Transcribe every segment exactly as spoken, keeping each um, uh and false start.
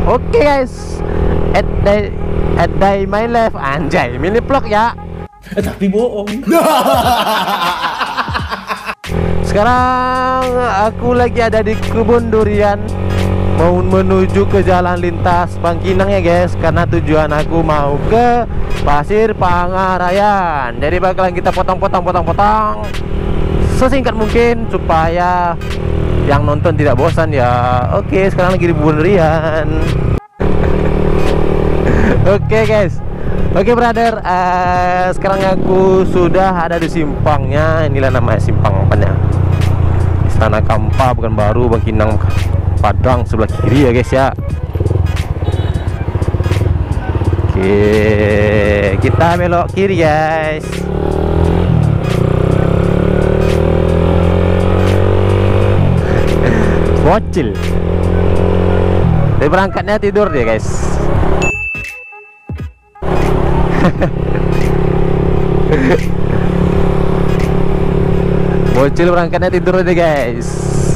Oke guys, at day at day my life, anjay, mini vlog ya. Eh, tapi bohong. Sekarang aku lagi ada di kebun durian, mau menuju ke jalan lintas Bangkinang ya guys, karena tujuan aku mau ke Pasir Pangarayan. Jadi bakalan kita potong-potong-potong-potong sesingkat mungkin supaya yang nonton tidak bosan ya. Oke, sekarang lagi di kebun durian. Oke guys, oke brother, uh, sekarang aku sudah ada di simpangnya. Inilah namanya simpang apanya, Istana Kampa bukan baru, Bangkinang Padang sebelah kiri ya guys ya. Oke, kita belok kiri guys. Bocil, dia berangkatnya tidur dia guys. Bocil berangkatnya tidur deh guys.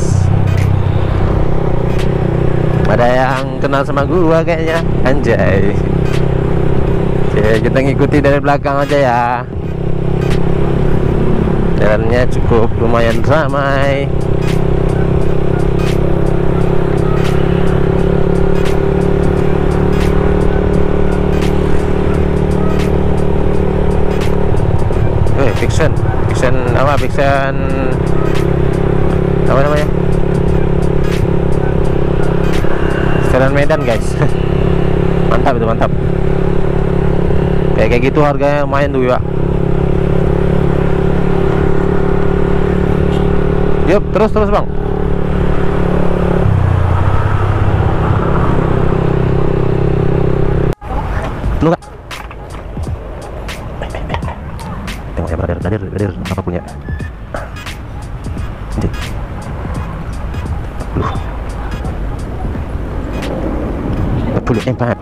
Ada yang kenal sama gua kayaknya, anjay. Oke, kita ngikuti dari belakang aja ya. Jalannya cukup lumayan ramai. Eh, fiction, fiction apa? Fiction apa namanya? Jalan Medan guys. Mantap itu, mantap. Kayak kayak gitu harganya lumayan tuh ya. Yup, terus terus bang. Lu kak. Tengok ya brother, dadir, dadir apa punya? Anjir. Lu. empat puluh empat.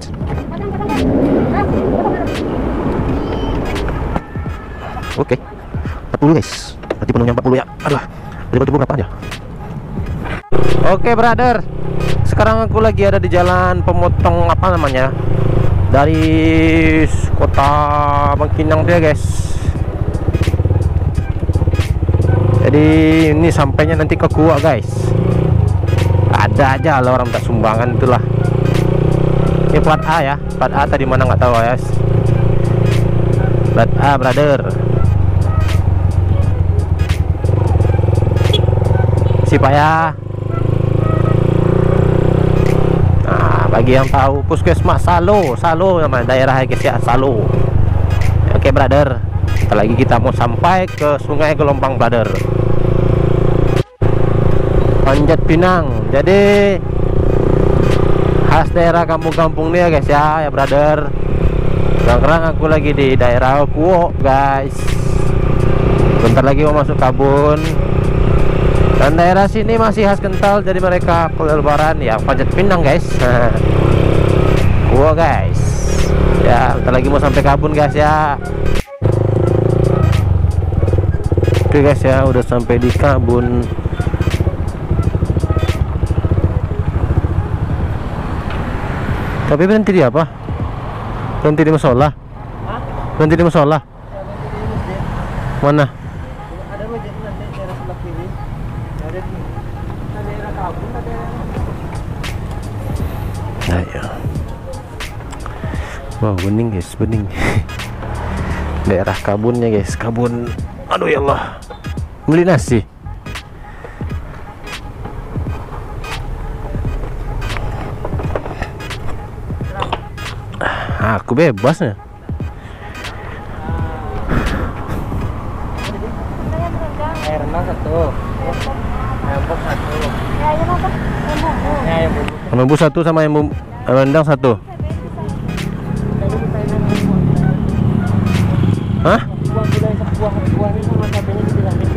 Oke, empat puluh guys. Berarti penuhnya empat puluh ya. Aduh, jadi batu berapa aja? Oke brother, sekarang aku lagi ada di jalan pemotong apa namanya, dari kota Bangkinang dia guys. Jadi ini sampainya nanti ke gua guys. Ada aja lah orang tak sumbangan itulah. Ini plat A ya, plat A tadi mana nggak tahu guys. Plat A brother. Si payah. Nah, bagi yang tahu Puskesmas Salo, Salo nama daerah guys ya, Salo. Oke brother, kita lagi kita mau sampai ke Sungai Gelombang brother. Panjat Pinang. Jadi khas daerah kampung-kampung nih ya guys ya, ya brother. Sekarang aku lagi di daerah Kuok guys. Bentar lagi mau masuk kabun. Dan daerah sini masih khas kental, jadi mereka lebaran ya Panjat Pinang guys. Kuok guys. Ya, bentar lagi mau sampai kabun guys ya. Oke guys ya, udah sampai di kabun. Tapi berhenti di apa? Berhenti di musola? Berhenti di musola? Mana? Ada masjid nanti daerah sebelah kiri. Ada di daerah kabun, ada. Nah, ya. Wow, bening guys, bening. Daerah kabunnya guys, kabun. Aduh ya Allah. Beli nasi. Aku bebas ya. Air renang satu. Ayam pop satu. Ayam apa? Ayam bumbu. Ayam bumbu satu sama ayam bumbu rendang satu. Hah? Buah gulai sebuah buah ini sama cabenya dibilangin.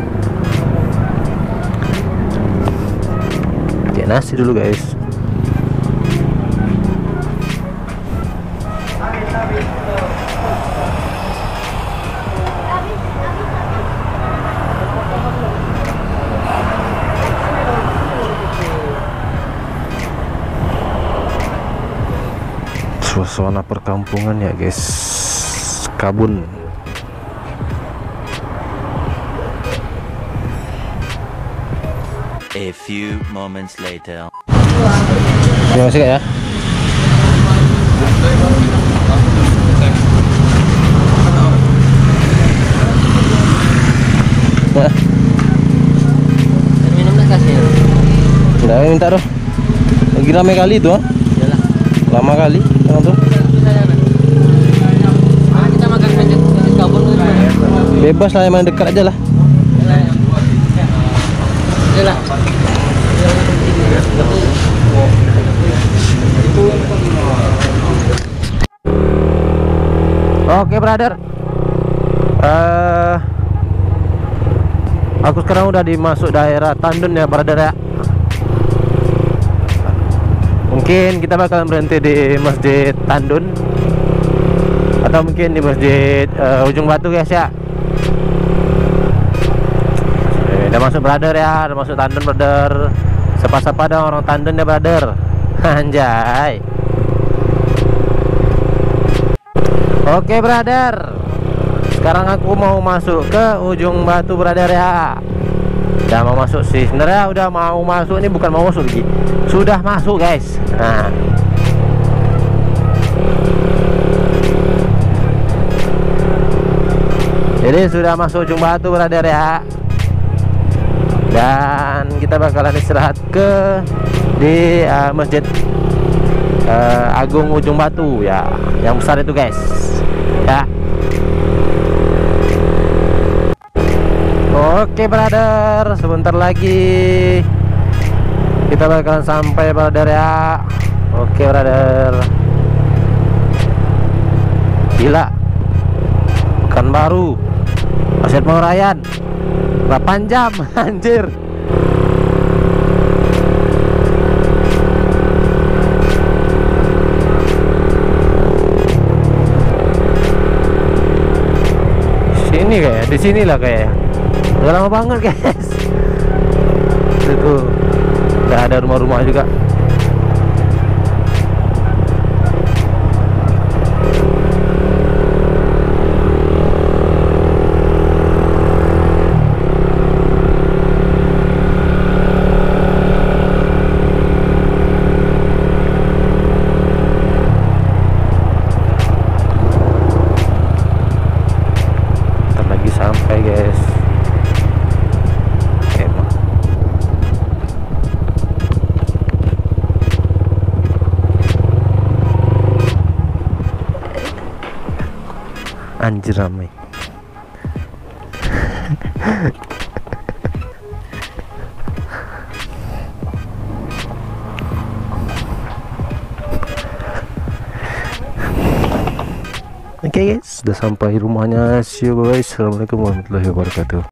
Kayak nasi dulu guys. suasana perkampungan ya guys, kabun. A few moments later. Terima kasih Kak ya. Nah, minum nak kasih. udah minta dong. Lagi rame kali itu, ah. Iyalah. Lama kali, teman tuh. Ah, kita makan mencet kabun dulu. Bebas lah, emang dekat aja lah. Iyalah. Oke brother, uh, aku sekarang udah di masuk daerah Tandun ya brother ya. Mungkin kita bakal berhenti di Masjid Tandun atau mungkin di Masjid uh, Ujung Batu guys ya. Eh, udah masuk brother ya, udah masuk Tandun brother. Sapa-sapa dong orang Tandun ya brother. Anjay. Oke brother, sekarang aku mau masuk ke Ujung Batu brother ya. Udah mau masuk sih, sebenarnya udah mau masuk, ini bukan mau masuk lagi, sudah masuk guys. Nah, jadi sudah masuk Ujung Batu brother ya. Dan kita bakalan istirahat ke di uh, Masjid uh, Agung Ujung Batu ya, yang besar itu guys ya. Oke brother, sebentar lagi kita bakalan sampai brother ya. Oke brother, gila, Pekanbaru, Pasir Pengurayan, delapan jam anjir. Sini kayak, di sini lah kayak. Udah lama banget guys. Itu udah ada rumah-rumah juga. Ntar lagi sampai guys. Anjir ramai. Oke okay guys, sudah sampai rumahnya. See you guys. Assalamualaikum warahmatullahi wabarakatuh.